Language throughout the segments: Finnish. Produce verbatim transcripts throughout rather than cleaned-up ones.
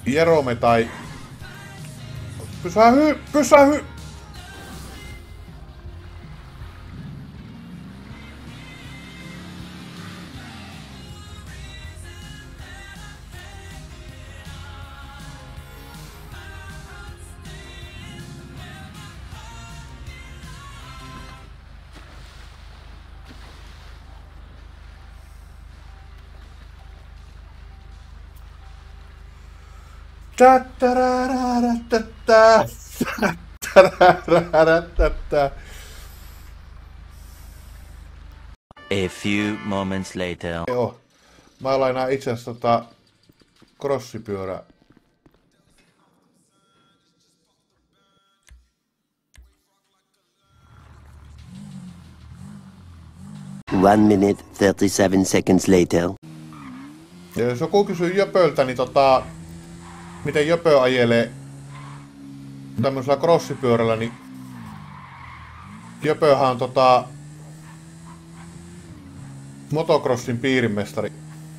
Jerome tai... Pysähy! Pysähy! A few moments later. Joo. Mä lainaan itse asiassa tota crossipyörää. One minute, thirty-seven seconds later. Ja jos joku kysyy Jöpöltä, niin tota... Miten Jöpö ajelee tämmöisellä crossipyörällä, niin... Jöpöhän on tota... motocrossin piirimestari.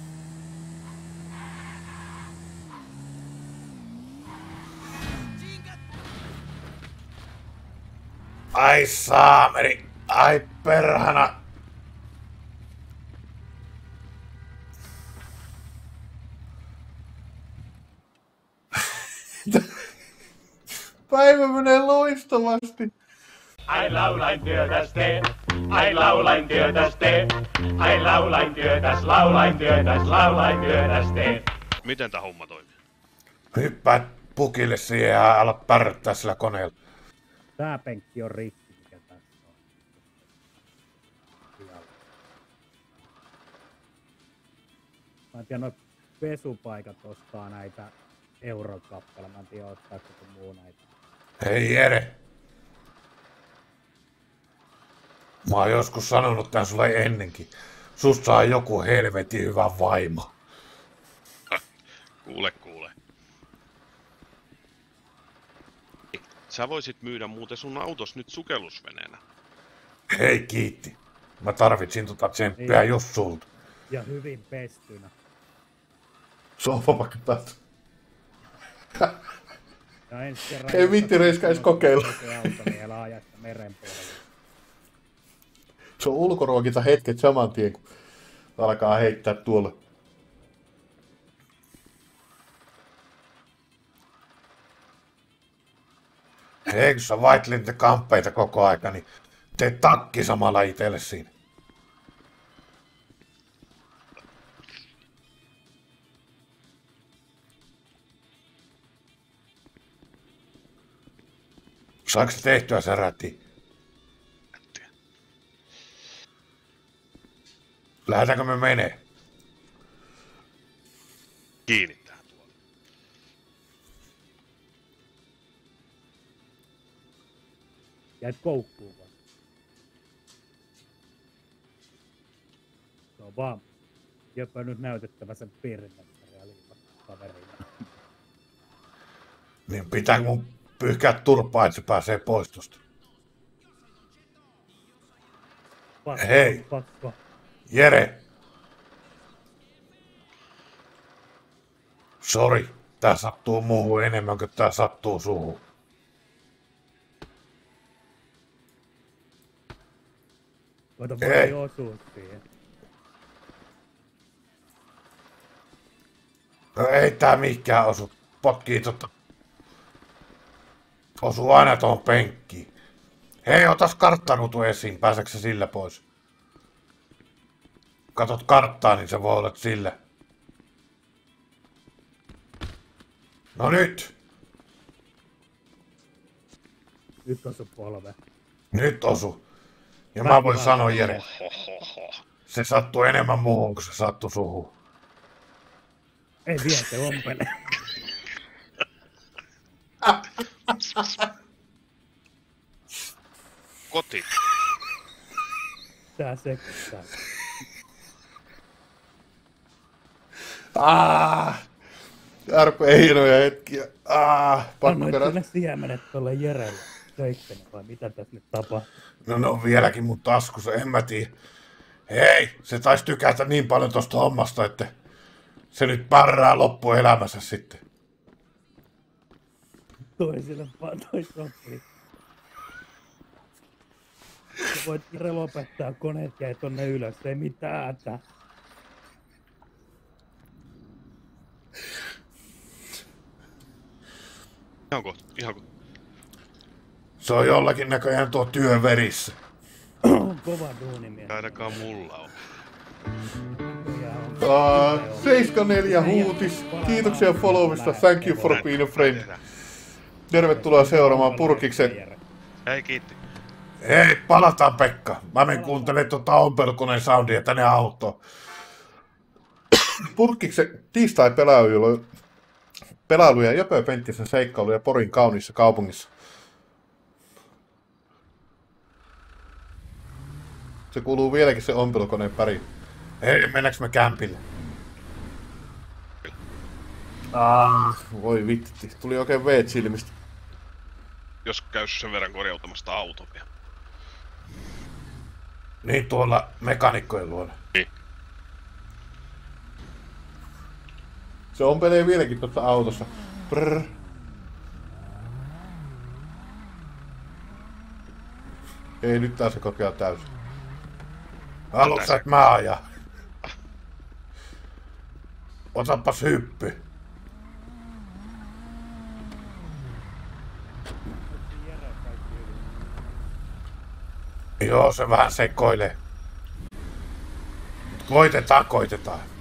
Ai saameri! Ai perhana! Päivä menee loistavasti. Ai laulain työtäs teen, ai laulain työtäs teen, ai laulain työtäs, laulain työtäs, laulain työtäs teen. Miten tää homma toimii? Hyppää pukille siihen ja ala pärrättää sillä koneella. Tää penkki on rikki, mikä tässä on. Mä en tiedä, noit pesupaikat ostaa näitä eurokappaleita. Mä en tiedä, ostaako joku muu näitä. Hei Jere. Mä oon joskus sanonut tän sulle ennenkin. Susta saa joku helvetin hyvä vaimo. Kuule, kuule. Sä voisit myydä muuten sun autos nyt sukellusveneenä. Hei kiitti. Mä tarvitsin tota tsemppiä just sulta. Ja hyvin pestynä. Sohvapakka päästä. Ja ensi kerran... Ei viitti Reiska edes kokeilla. Auto, niin älä aja sitä meren puolella. Se on ulkoruokinta hetket saman tien, kun alkaa heittää tuolle. Hei, kun sä vaihtelet niitä kamppeita koko aika, niin tee takki samalla itselle siinä. Saanko se tehtyä se räti? Lähdetäänkö me menee? Kiinni tähän tuolla. Jäit koukkuun vaan. Se on vaan jopa nyt näytettävä sen piirimestaria liipakaverina. Niin pitää mun pyyhkää turpaa, että se pääsee pois tosta. Pakko, Hei! Pakko. Jere! Sori, tää sattuu muuhun enemmän kuin tää sattuu suuhun. Koita voi osua siihen. No ei tää mikään osu. Potkii totta. Osuu aina tuohon penkkiin. Hei, otas karttaruutu esiin. Pääseekö se sillä pois? Katot karttaa, niin se voi olla sillä. No nyt! Nyt osu polve. Nyt osu. Ja mä voin sanoa, Jere, se sattuu enemmän muuhun kuin se sattuu suhun. Ei vielä, se ompele. Koti. Tää sekoittaa. Ah, Järpe hienoja hetkiä. Ah, Annoit kyllä siemenet tolle Jerelle. Söitte ne vai mitä tässä nyt tapahtuu? No ne on vieläkin mun taskussa, en mä tiedä. Hei, se taisi tykätä niin paljon tosta hommasta, että se nyt pärrää loppuelämänsä sitten. toiselle vaan toi sopii. Sä voit relopettaa koneet jäi tonne ylös, ei mitään hätää. Ihanko? Ihanko? Se on jollakin näköjään tuo työ verissä. Kova duunimies. Ainakaan mulla on. Uh, seitsemänkymmentäneljä huutis. Kiitoksia followista. Thank you for being a friend. Tervetuloa seuraamaan Purkiksen. Ei kiitti. Hei, palataan Pekka. Mä menen kuuntelemaan tuota ompelkoneen soundia tänne autoon. Purkiksen tiistai-pelailu pelailu ja Jöpö Penttisen seikkailuja Porin kauniissa kaupungissa. Se kuuluu vieläkin se ompelukoneen pari. Hei, mennäänkö me kämpille? Ah, voi vitti. Tuli oikein veet silmistä. Jos käys sen verran korjautamasta auton vielä. Niin tuolla mekanikkojen luona. Niin. Se ompelee vieläkin tuossa autossa. Brrr. Ei, nyt taas se kokea täysin. Haluatko sä, että mä ajan? Otapas hyppy. Joo, se vähän sekoilee. Koitetaan, koitetaan.